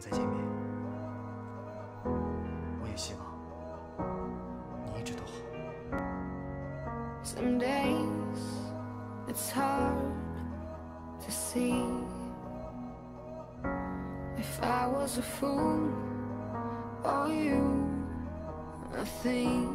再见面。我也希望你一直都好。 Some days it's hard to see. If I was a fool or you a thief,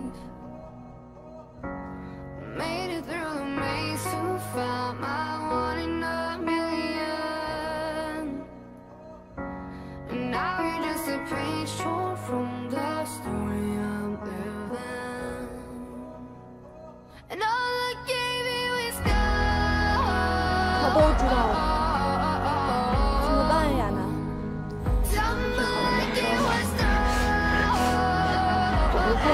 made it through the maze to find my one in a million. And now you're just a page torn from the story I'm living. And all I gave you is gold. 他都知道了，怎么办呀，亚楠？最好的感受，我不会。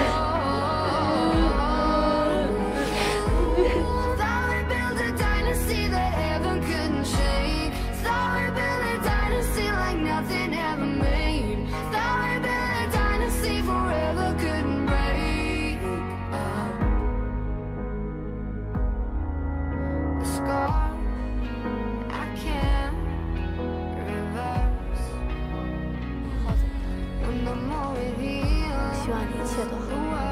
希望你一切都好。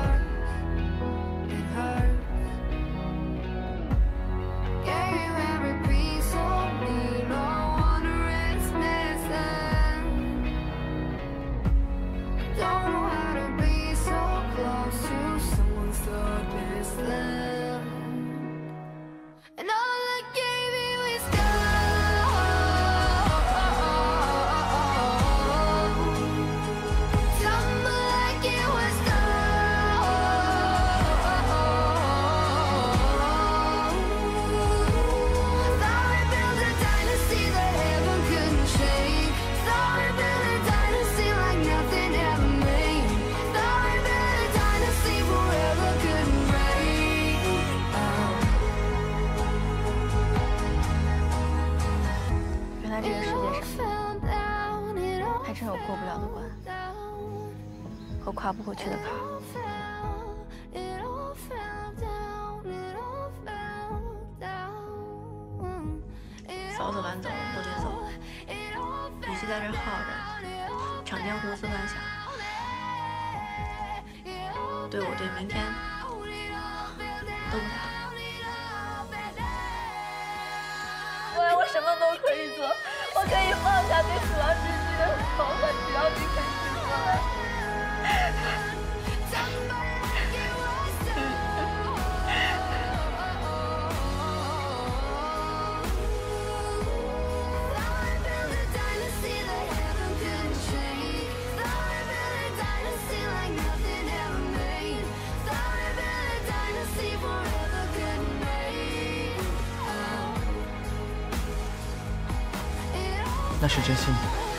原来这个世界上还真有过不了的关和跨不过去的坎。早走晚走都得走，与其在这耗着，场间胡思乱想，对我对明天都不太好。我什么都可以做，我可以放下对死亡窒息的仇恨，只要你肯释怀。 那是真心的。